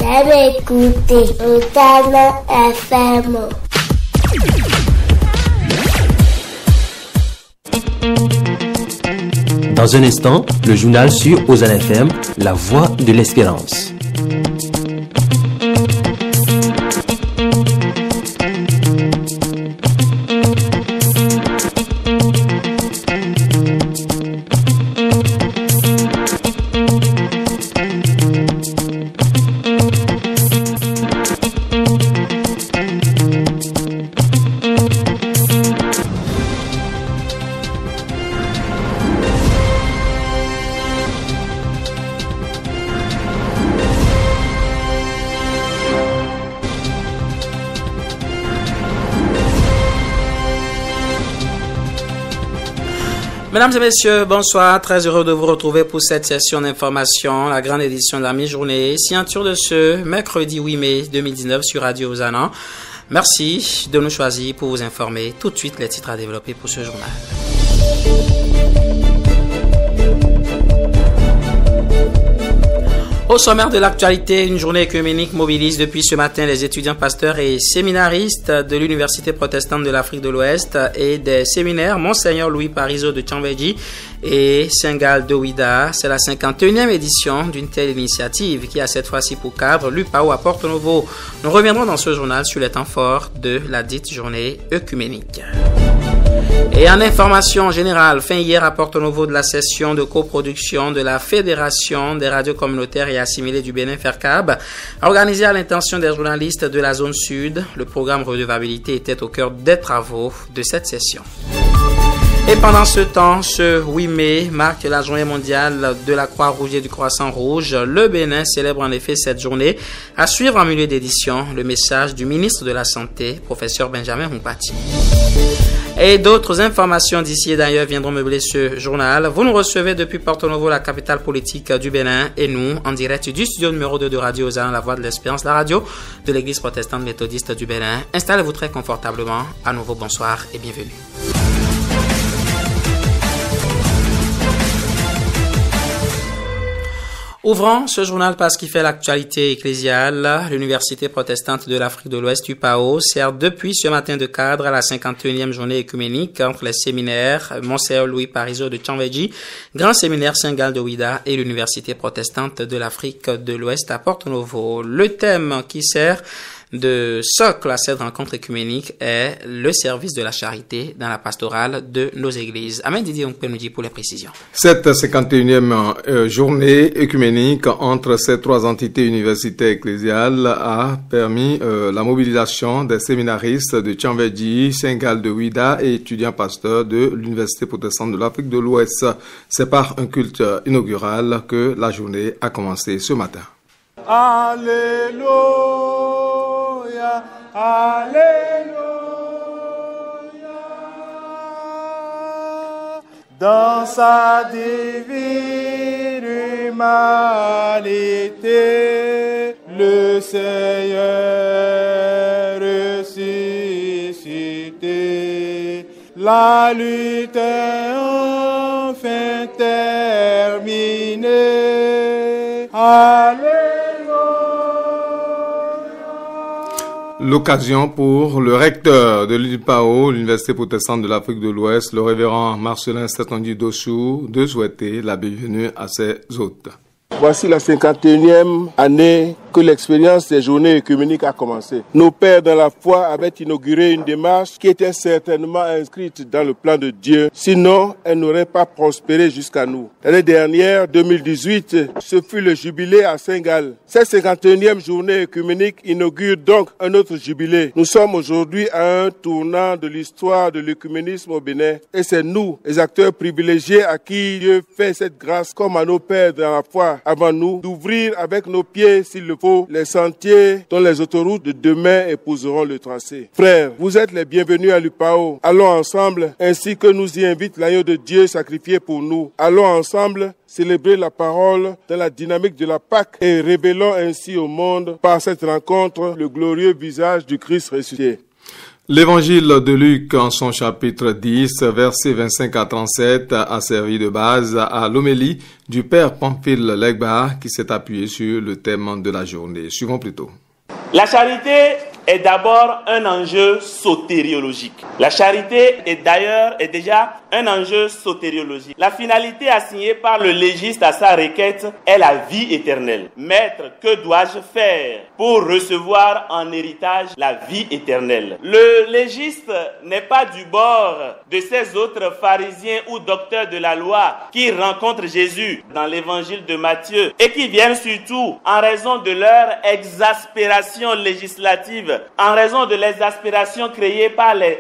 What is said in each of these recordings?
J'aime écouter Osana FM. Dans un instant, le journal sur Osana FM, la voix de l'espérance. Mesdames et messieurs, bonsoir. Très heureux de vous retrouver pour cette session d'information, la grande édition de la mi-journée, signature de ce mercredi 8 mai 2019 sur Radio Osana. Merci de nous choisir pour vous informer. Tout de suite, les titres à développer pour ce journal. Au sommaire de l'actualité, une journée œcuménique mobilise depuis ce matin les étudiants pasteurs et séminaristes de l'Université protestante de l'Afrique de l'Ouest et des séminaires Monseigneur Louis Parizeau de Tchambedji et Saint-Gall de Ouida. C'est la 51e édition d'une telle initiative qui a cette fois-ci pour cadre l'UPAO à Porto-Novo. Nous reviendrons dans ce journal sur les temps forts de la dite journée œcuménique. Et en information générale, fin hier à Porto-Novo de la session de coproduction de la Fédération des radios communautaires et assimilées du Bénin FERCAB, organisée à l'intention des journalistes de la zone sud. Le programme redevabilité était au cœur des travaux de cette session. Et pendant ce temps, ce 8 mai marque la journée mondiale de la Croix-Rouge et du Croissant Rouge. Le Bénin célèbre en effet cette journée. À suivre en milieu d'édition, le message du ministre de la Santé, professeur Benjamin Humpati. Et d'autres informations d'ici et d'ailleurs viendront meubler ce journal. Vous nous recevez depuis Porto-Novo, la capitale politique du Bénin, et nous, en direct du studio numéro 2 de Radio Osana, la voix de l'espérance, la radio de l'église protestante méthodiste du Bénin. Installez-vous très confortablement. À nouveau, bonsoir et bienvenue. Ouvrons ce journal parce qu'il fait l'actualité ecclésiale. L'Université protestante de l'Afrique de l'Ouest, UPAO, sert depuis ce matin de cadre à la 51e journée œcuménique entre les séminaires Monseigneur Louis Parizeau de Tchambedji, Grand séminaire Saint-Gall de Ouida et l'Université protestante de l'Afrique de l'Ouest à Porto-Novo. Le thème qui sert de socle à cette rencontre œcuménique est le service de la charité dans la pastorale de nos églises. Amen Didier, on peut nous dire pour les précisions. Cette 51e journée œcuménique entre ces trois entités universitaires ecclésiales a permis la mobilisation des séminaristes de Tchambedji, Saint-Gall de Ouida et étudiants pasteurs de l'Université protestante de l'Afrique de l'Ouest. C'est par un culte inaugural que la journée a commencé ce matin. Alléluia, Alléluia. Dans sa divine humanité, le Seigneur ressuscité, la lutte est enfin terminée. Alléluia. L'occasion pour le recteur de l'UPAO, l'Université protestante de l'Afrique de l'Ouest, le révérend Marcelin Statondi-Dossou, de souhaiter la bienvenue à ses hôtes. Voici la 51e année que l'expérience des journées œcuméniques a commencé. Nos pères dans la foi avaient inauguré une démarche qui était certainement inscrite dans le plan de Dieu. Sinon, elle n'aurait pas prospéré jusqu'à nous. L'année dernière, 2018, ce fut le jubilé à Saint-Gall. Cette 51e journée œcuménique inaugure donc un autre jubilé. Nous sommes aujourd'hui à un tournant de l'histoire de l'œcuménisme au Bénin. Et c'est nous, les acteurs privilégiés à qui Dieu fait cette grâce, comme à nos pères dans la foi avant nous, d'ouvrir avec nos pieds, s'il le faut, les sentiers dont les autoroutes de demain épouseront le tracé. Frères, vous êtes les bienvenus à l'UPAO. Allons ensemble, ainsi que nous y invite l'agneau de Dieu sacrifié pour nous. Allons ensemble célébrer la parole dans la dynamique de la Pâque et révélons ainsi au monde, par cette rencontre, le glorieux visage du Christ ressuscité. L'évangile de Luc, en son chapitre 10, versets 25 à 37, a servi de base à l'homélie du père Pamphile Legba qui s'est appuyé sur le thème de la journée. Suivons plutôt. La charité est d'abord un enjeu sotériologique. La charité est déjà un enjeu sotériologique. La finalité assignée par le légiste à sa requête est la vie éternelle. Maître, que dois-je faire pour recevoir en héritage la vie éternelle? Le légiste n'est pas du bord de ces autres pharisiens ou docteurs de la loi qui rencontrent Jésus dans l'évangile de Matthieu et qui viennent surtout en raison de leur exaspération législative, en raison de l'exaspération créée par les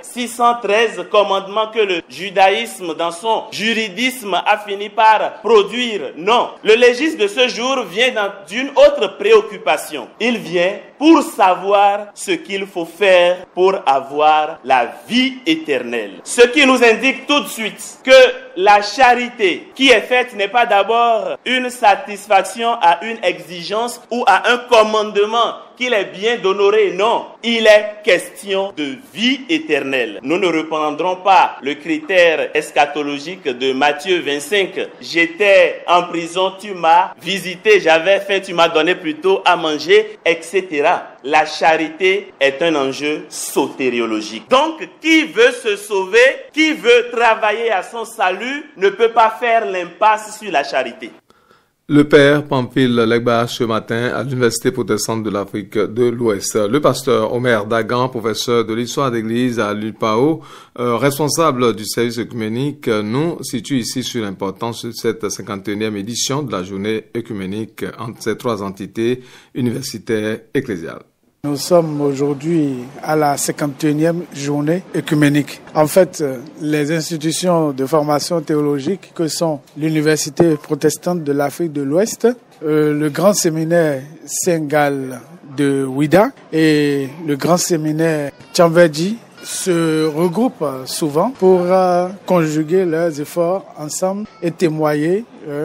613 commandements que le judaïsme dans son juridisme a fini par produire. Non, le légiste de ce jour vient d'une autre préoccupation. Il vient pour savoir ce qu'il faut faire pour avoir la vie éternelle. Ce qui nous indique tout de suite que la charité qui est faite n'est pas d'abord une satisfaction à une exigence ou à un commandement qu'il est bien d'honorer. Non, il est question de vie éternelle. Nous ne reprendrons pas le critère eschatologique de Matthieu 25. J'étais en prison, tu m'as visité, j'avais faim, tu m'as donné plutôt à manger, etc. La charité est un enjeu sotériologique. Donc, qui veut se sauver, qui veut travailler à son salut, ne peut pas faire l'impasse sur la charité. Le père Pamphile Legba ce matin à l'Université protestante de l'Afrique de l'Ouest. Le pasteur Omer Dagan, professeur de l'histoire d'église à l'UPAO, responsable du service œcuménique, nous situe ici sur l'importance de cette 51e édition de la journée œcuménique entre ces trois entités universitaires ecclésiales. Nous sommes aujourd'hui à la 51e journée œcuménique. En fait, les institutions de formation théologique que sont l'Université protestante de l'Afrique de l'Ouest, le Grand Séminaire Saint-Gall de Ouida et le Grand Séminaire Tchanvedji se regroupent souvent pour conjuguer leurs efforts ensemble et témoigner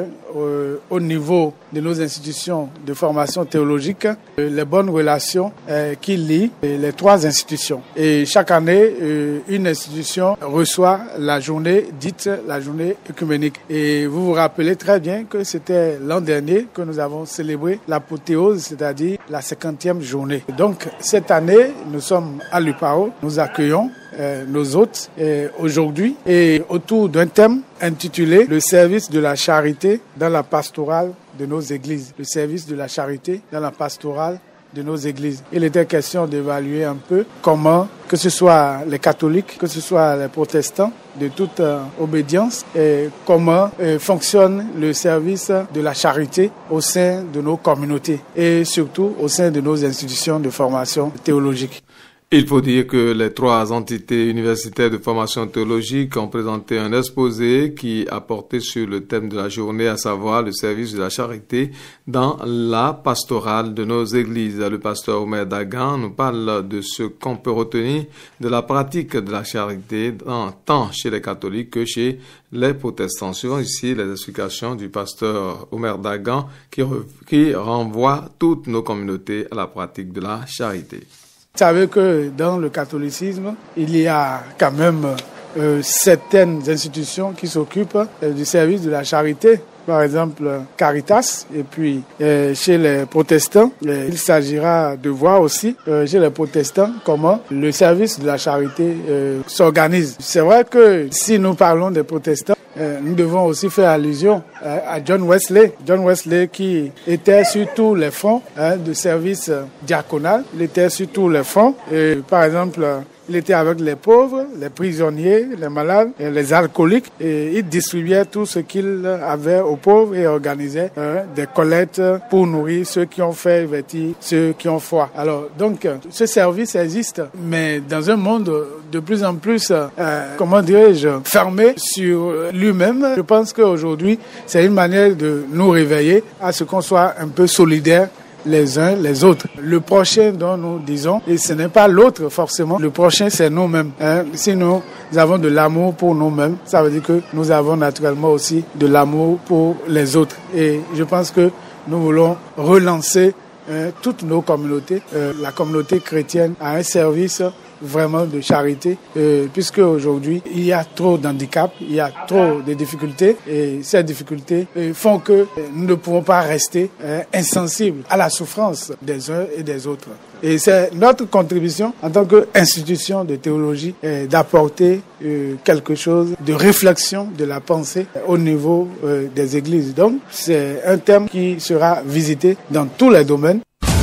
au niveau de nos institutions de formation théologique les bonnes relations qui lient les trois institutions. Et chaque année, une institution reçoit la journée dite la journée œcuménique. Et vous vous rappelez très bien que c'était l'an dernier que nous avons célébré l'apothéose, c'est-à-dire la 50e journée. Donc cette année, nous sommes à l'UPAO, nous accueillons nos hôtes aujourd'hui et autour d'un thème intitulé « Le service de la charité dans la pastorale de nos églises ». Le service de la charité dans la pastorale de nos églises. Il était question d'évaluer un peu comment, que ce soit les catholiques, que ce soit les protestants, de toute obédience, et comment fonctionne le service de la charité au sein de nos communautés et surtout au sein de nos institutions de formation théologique. Il faut dire que les trois entités universitaires de formation théologique ont présenté un exposé qui a porté sur le thème de la journée, à savoir le service de la charité dans la pastorale de nos églises. Le pasteur Omer Dagan nous parle de ce qu'on peut retenir de la pratique de la charité tant chez les catholiques que chez les protestants. Suivons ici les explications du pasteur Omer Dagan qui renvoie toutes nos communautés à la pratique de la charité. Vous savez que dans le catholicisme, il y a quand même certaines institutions qui s'occupent du service de la charité. Par exemple, Caritas. Et puis, chez les protestants, il s'agira de voir aussi, chez les protestants, comment le service de la charité s'organise. C'est vrai que si nous parlons des protestants, nous devons aussi faire allusion à John Wesley. John Wesley qui était sur tous les fronts de service diaconal. Il était sur tous les fronts. Et, par exemple, il était avec les pauvres, les prisonniers, les malades, et les alcooliques. Et il distribuait tout ce qu'il avait aux pauvres et organisait des collectes pour nourrir ceux qui ont faim et vêtir ceux qui ont froid. Alors, donc, ce service existe, mais dans un monde de plus en plus, fermé sur lui-même. Je pense qu'aujourd'hui, c'est une manière de nous réveiller à ce qu'on soit un peu solidaires les uns les autres. Le prochain dont nous disons, et ce n'est pas l'autre forcément, le prochain c'est nous-mêmes. Si nous avons de l'amour pour nous-mêmes, ça veut dire que nous avons naturellement aussi de l'amour pour les autres. Et je pense que nous voulons relancer toutes nos communautés, la communauté chrétienne, à un service vraiment de charité, puisque aujourd'hui il y a trop d'handicaps, il y a trop de difficultés, et ces difficultés font que nous ne pouvons pas rester insensibles à la souffrance des uns et des autres. Et c'est notre contribution en tant qu'institution de théologie d'apporter quelque chose de réflexion de la pensée au niveau des églises. Donc c'est un thème qui sera visité dans tous les domaines.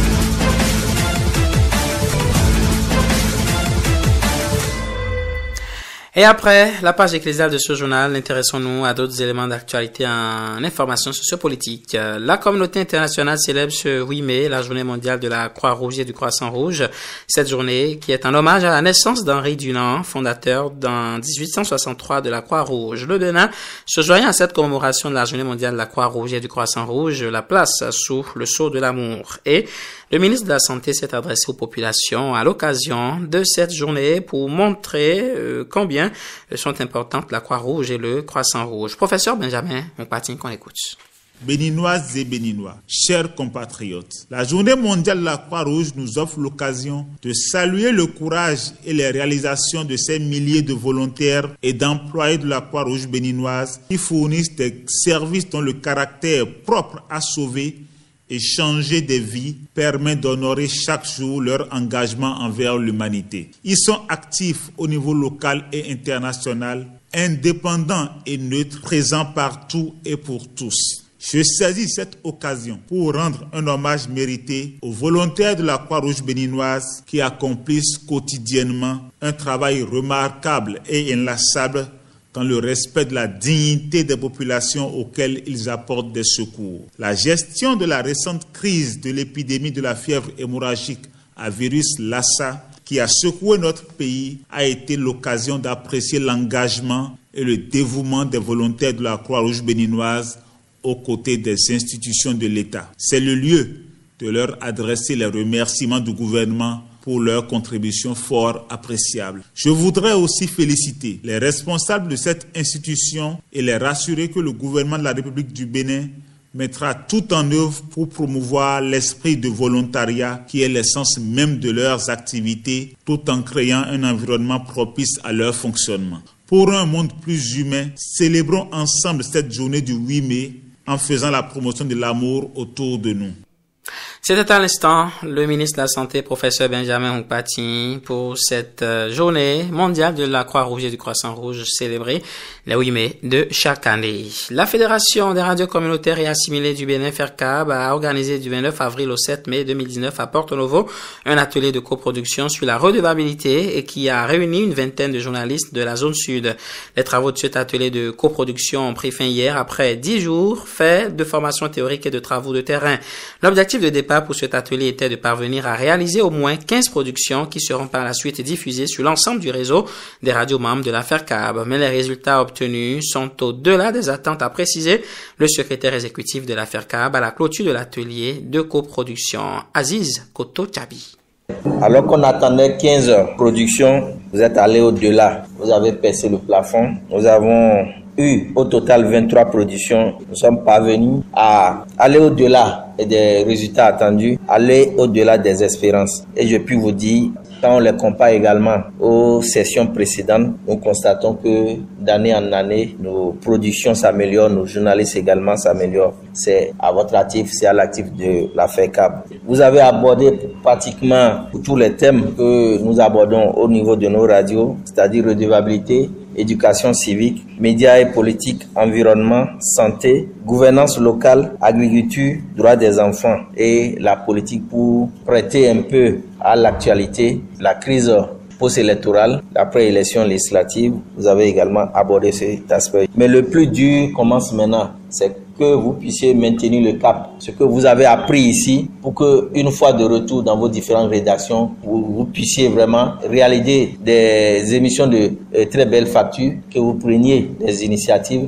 Et après la page ecclésiale de ce journal, intéressons-nous à d'autres éléments d'actualité en information sociopolitique. La communauté internationale célèbre ce 8 mai la journée mondiale de la Croix-Rouge et du Croissant-Rouge. Cette journée qui est un hommage à la naissance d'Henri Dunant, fondateur en 1863 de la Croix-Rouge. Le Bénin, se joignant à cette commémoration de la journée mondiale de la Croix-Rouge et du Croissant-Rouge, la place sous le sceau de l'amour. Et le ministre de la Santé s'est adressé aux populations à l'occasion de cette journée pour montrer combien sont importantes la Croix-Rouge et le Croissant-Rouge. Professeur Benjamin Moukpatin, qu'on écoute. Béninoises et Béninois, chers compatriotes, la journée mondiale de la Croix-Rouge nous offre l'occasion de saluer le courage et les réalisations de ces milliers de volontaires et d'employés de la Croix-Rouge béninoise qui fournissent des services dont le caractère propre à sauver et changer des vies permet d'honorer chaque jour leur engagement envers l'humanité. Ils sont actifs au niveau local et international, indépendants et neutres, présents partout et pour tous. Je saisis cette occasion pour rendre un hommage mérité aux volontaires de la Croix-Rouge béninoise qui accomplissent quotidiennement un travail remarquable et inlassable dans le respect de la dignité des populations auxquelles ils apportent des secours. La gestion de la récente crise de l'épidémie de la fièvre hémorragique à virus Lassa, qui a secoué notre pays, a été l'occasion d'apprécier l'engagement et le dévouement des volontaires de la Croix-Rouge béninoise aux côtés des institutions de l'État. C'est le lieu de leur adresser les remerciements du gouvernement pour leur contribution fort appréciable. Je voudrais aussi féliciter les responsables de cette institution et les rassurer que le gouvernement de la République du Bénin mettra tout en œuvre pour promouvoir l'esprit de volontariat qui est l'essence même de leurs activités, tout en créant un environnement propice à leur fonctionnement. Pour un monde plus humain, célébrons ensemble cette journée du 8 mai en faisant la promotion de l'amour autour de nous. C'était à l'instant le ministre de la Santé, professeur Benjamin Moukpatin, pour cette journée mondiale de la Croix-Rouge et du Croissant-Rouge célébrée le 8 mai de chaque année. La Fédération des radios communautaires et assimilées du Bénin, FERCAB, a organisé du 29 avril au 7 mai 2019 à Porto Novo un atelier de coproduction sur la redevabilité et qui a réuni une vingtaine de journalistes de la zone sud. Les travaux de cet atelier de coproduction ont pris fin hier après 10 jours faits de formation théorique et de travaux de terrain. L'objectif de départ pour cet atelier était de parvenir à réaliser au moins 15 productions qui seront par la suite diffusées sur l'ensemble du réseau des radios membres de la FERCAB. Mais les résultats obtenus sont au-delà des attentes, a précisé le secrétaire exécutif de la FERCAB à la clôture de l'atelier de coproduction, Aziz Koto Tchabi. Alors qu'on attendait 15 heures de production, vous êtes allé au-delà. Vous avez percé le plafond. Nous avons eu au total 23 productions. Nous sommes parvenus à aller au-delà des résultats attendus, aller au-delà des espérances. Et je puis vous dire, quand on les compare également aux sessions précédentes, nous constatons que d'année en année, nos productions s'améliorent, nos journalistes également s'améliorent. C'est à votre actif, c'est à l'actif de la FERCAB. Vous avez abordé pratiquement tous les thèmes que nous abordons au niveau de nos radios, c'est-à-dire redevabilité, éducation civique, médias et politique, environnement, santé, gouvernance locale, agriculture, droits des enfants et la politique pour prêter un peu à l'actualité, la crise post-électorale, l'après-élection législative. Vous avez également abordé cet aspect. Mais le plus dur commence maintenant, c'est que vous puissiez maintenir le cap, ce que vous avez appris ici, pour que une fois de retour dans vos différentes rédactions, vous puissiez vraiment réaliser des émissions de très belles factures, que vous preniez des initiatives.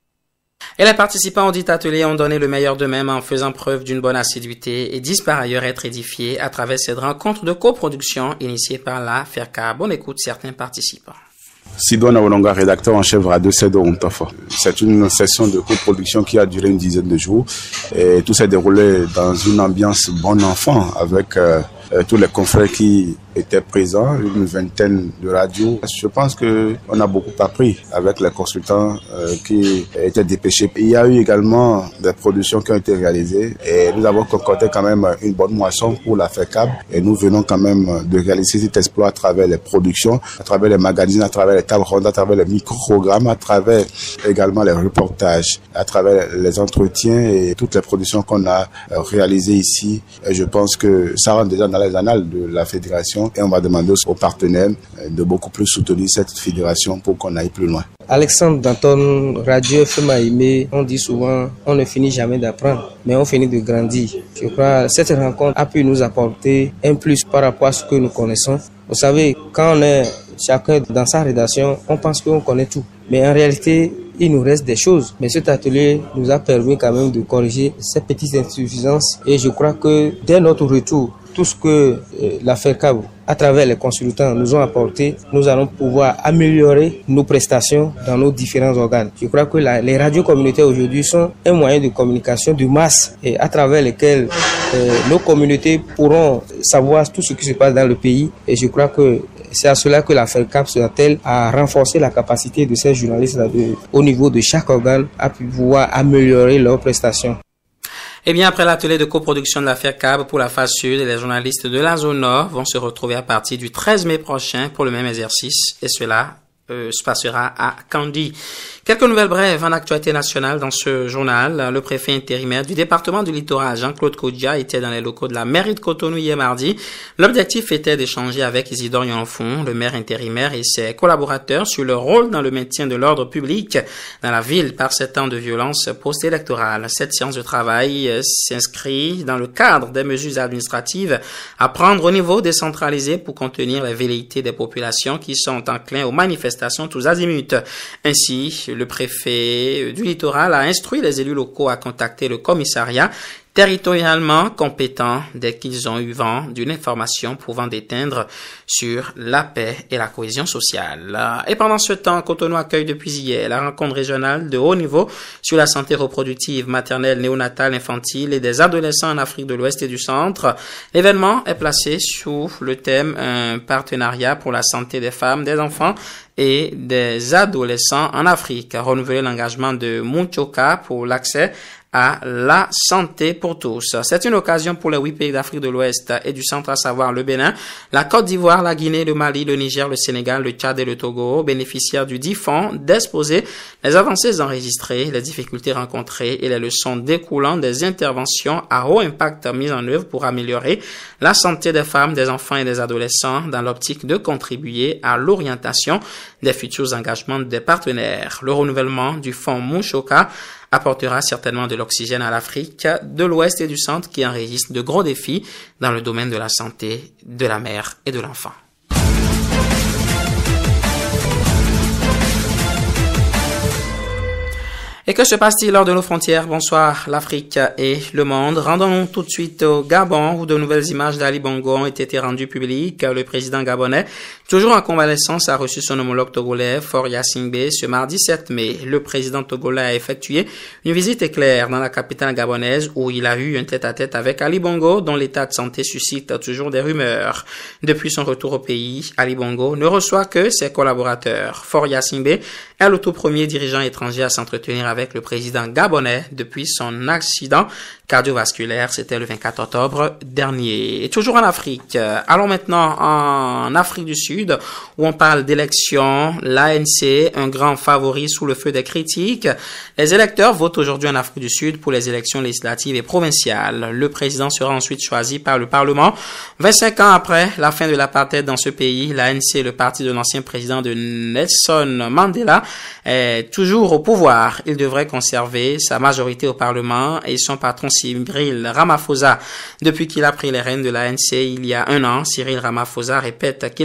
Et les participants au dit atelier ont donné le meilleur d'eux-mêmes en faisant preuve d'une bonne assiduité et disent par ailleurs être édifiés à travers cette rencontre de coproduction initiée par la FERCAB. On écoute certains participants. Sidouana Olonga, rédacteur en chef Radio Sedo Untafa. C'est une session de coproduction qui a duré une dizaine de jours et tout s'est déroulé dans une ambiance bon enfant avec tous les confrères qui étaient présents, une vingtaine de radios. Je pense qu'on a beaucoup appris avec les consultants qui étaient dépêchés. Il y a eu également des productions qui ont été réalisées et nous avons concordé quand même une bonne moisson pour la FECAB et nous venons quand même de réaliser cet exploit à travers les productions, à travers les magazines, à travers les tables rondes, à travers les micro-programmes, à travers également les reportages, à travers les entretiens et toutes les productions qu'on a réalisées ici. Et je pense que ça rentre déjà dans les annales de la fédération et on va demander aux partenaires de beaucoup plus soutenir cette fédération pour qu'on aille plus loin. Alexandre Danton, Radio FM Aimé, on dit souvent on ne finit jamais d'apprendre, mais on finit de grandir. Je crois que cette rencontre a pu nous apporter un plus par rapport à ce que nous connaissons. Vous savez, quand on est chacun dans sa rédaction, on pense qu'on connaît tout. Mais en réalité, il nous reste des choses. Mais cet atelier nous a permis quand même de corriger ces petites insuffisances. Et je crois que dès notre retour, tout ce que la FECAB, à travers les consultants, nous ont apporté, nous allons pouvoir améliorer nos prestations dans nos différents organes. Je crois que les radios communautaires aujourd'hui sont un moyen de communication de masse et à travers lesquels nos communautés pourront savoir tout ce qui se passe dans le pays. Et je crois que c'est à cela que la FECAB s'attelle à renforcer la capacité de ces journalistes au niveau de chaque organe à pouvoir améliorer leurs prestations. Eh bien, après l'atelier de coproduction de la FECAB pour la phase sud, les journalistes de la zone nord vont se retrouver à partir du 13 mai prochain pour le même exercice et cela se passera à Kandy. Quelques nouvelles brèves en actualité nationale dans ce journal. Le préfet intérimaire du département du Littoral, Jean-Claude Kodja, était dans les locaux de la mairie de Cotonou hier mardi. L'objectif était d'échanger avec Isidore Yonfon, le maire intérimaire, et ses collaborateurs sur leur rôle dans le maintien de l'ordre public dans la ville par ces temps de violence post-électorale. Cette séance de travail s'inscrit dans le cadre des mesures administratives à prendre au niveau décentralisé pour contenir les velléités des populations qui sont enclins aux manifestations tous azimuts. Ainsi, le préfet du littoral a instruit les élus locaux à contacter le commissariat territorialement compétent dès qu'ils ont eu vent d'une information pouvant déteindre sur la paix et la cohésion sociale. Et pendant ce temps, Cotonou accueille depuis hier la rencontre régionale de haut niveau sur la santé reproductive maternelle, néonatale, infantile et des adolescents en Afrique de l'Ouest et du Centre. L'événement est placé sous le thème un partenariat pour la santé des femmes, des enfants et des adolescents en Afrique. Renouveler l'engagement de Muchoka pour l'accès à la santé pour tous. C'est une occasion pour les 8 pays d'Afrique de l'Ouest et du Centre, à savoir le Bénin, la Côte d'Ivoire, la Guinée, le Mali, le Niger, le Sénégal, le Tchad et le Togo, bénéficiaires du dit fonds, d'exposer les avancées enregistrées, les difficultés rencontrées et les leçons découlant des interventions à haut impact mises en œuvre pour améliorer la santé des femmes, des enfants et des adolescents dans l'optique de contribuer à l'orientation des futurs engagements des partenaires. Le renouvellement du fonds Muchoka apportera certainement de l'oxygène à l'Afrique de l'Ouest et du Centre qui enregistre de gros défis dans le domaine de la santé de la mère et de l'enfant. Et que se passe-t-il hors de nos frontières? Bonsoir l'Afrique et le monde. Rendons-nous tout de suite au Gabon où de nouvelles images d'Ali Bongo ont été rendues publiques. Le président gabonais, toujours en convalescence, a reçu son homologue togolais, Faure Gnassingbé, ce mardi 7 mai. Le président togolais a effectué une visite éclair dans la capitale gabonaise où il a eu un tête-à-tête avec Ali Bongo dont l'état de santé suscite toujours des rumeurs. Depuis son retour au pays, Ali Bongo ne reçoit que ses collaborateurs. Faure Gnassingbé est le tout premier dirigeant étranger à s'entretenir avec le président gabonais depuis son accident cardiovasculaire, c'était le 24 octobre dernier. Et toujours en Afrique, allons maintenant en Afrique du Sud où on parle d'élections. L'ANC, un grand favori sous le feu des critiques. Les électeurs votent aujourd'hui en Afrique du Sud pour les élections législatives et provinciales. Le président sera ensuite choisi par le Parlement. 25 ans après la fin de l'apartheid dans ce pays, l'ANC, le parti de l'ancien président de Nelson Mandela, est toujours au pouvoir. Il devrait conserver sa majorité au Parlement et son patron Cyril Ramaphosa. Depuis qu'il a pris les rênes de l'ANC il y a un an, Cyril Ramaphosa répète qu'il est l'homme du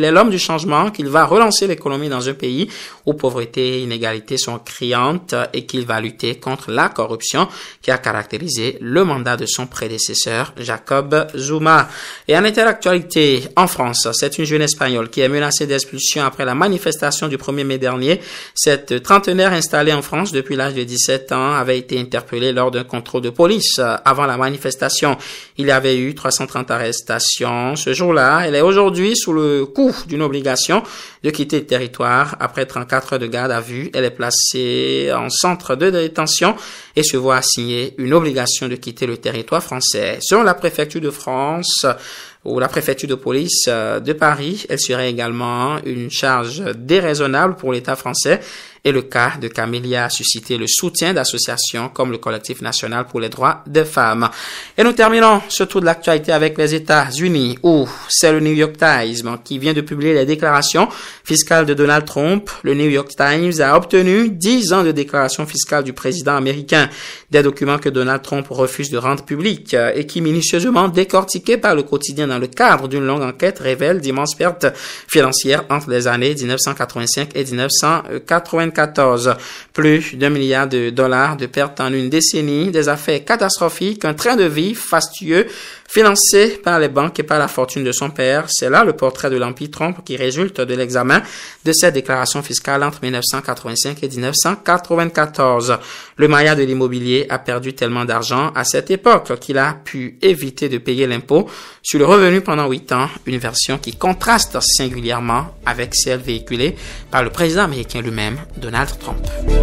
changement, qu'il va relancer l'économie dans un pays où pauvreté et inégalité sont criantes et qu'il va lutter contre la corruption qui a caractérisé le mandat de son prédécesseur, Jacob Zuma. Et en était l'actualité en France. C'est une jeune Espagnole qui est menacée d'expulsion après la manifestation du 1er mai dernier. Cette trentenaire installée en France depuis l'âge de 17 ans avait été interpellée lors d'un contrôle de police. Avant la manifestation, il y avait eu 330 arrestations. Ce jour-là, elle est aujourd'hui sous le coup d'une obligation de quitter le territoire. Après 34 heures de garde à vue, elle est placée en centre de détention et se voit assigner une obligation de quitter le territoire français. Selon la préfecture de France, ou la préfecture de police de Paris, elle serait également une charge déraisonnable pour l'État français. Et le cas de Camélia a suscité le soutien d'associations comme le Collectif national pour les droits des femmes. Et nous terminons ce tour de l'actualité avec les États-Unis, où c'est le New York Times qui vient de publier les déclarations fiscales de Donald Trump. Le New York Times a obtenu 10 ans de déclarations fiscales du président américain, des documents que Donald Trump refuse de rendre publics et qui, minutieusement décortiqués par le quotidien dans le cadre d'une longue enquête, révèlent d'immenses pertes financières entre les années 1985 et 1994. Plus d'$1 milliard de pertes en une décennie, des affaires catastrophiques, un train de vie fastueux financé par les banques et par la fortune de son père. C'est là le portrait de l'Empire Trump qui résulte de l'examen de ces déclarations fiscales entre 1985 et 1994. Le Maya de l'immobilier a perdu tellement d'argent à cette époque qu'il a pu éviter de payer l'impôt sur le revenu pendant 8 ans, une version qui contraste singulièrement avec celle véhiculée par le président américain lui-même, Donald Trump.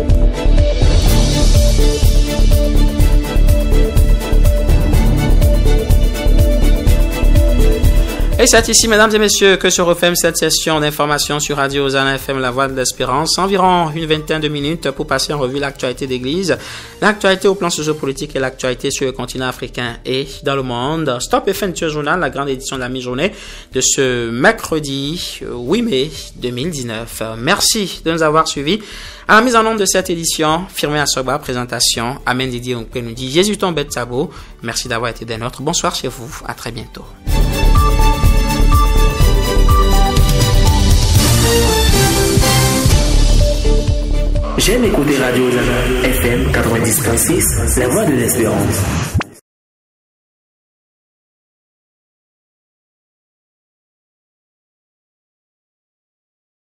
Et c'est ici, mesdames et messieurs, que se referme cette session d'information sur Radio Hosanna FM, la voix de l'espérance. Environ une vingtaine de minutes pour passer en revue l'actualité d'église, l'actualité au plan sociopolitique et l'actualité sur le continent africain et dans le monde. Stop FM Journal, la grande édition de la mi-journée de ce mercredi 8 mai 2019. Merci de nous avoir suivis. À la mise en onde de cette édition, Firmé Assoba, présentation, Amen Didier Onkwenoudi, Jésus Tombet Sabo. Merci d'avoir été des nôtres. Bonsoir chez vous. À très bientôt. J'aime écouter Radio Hosanna FM 90.6, la voix de l'espérance.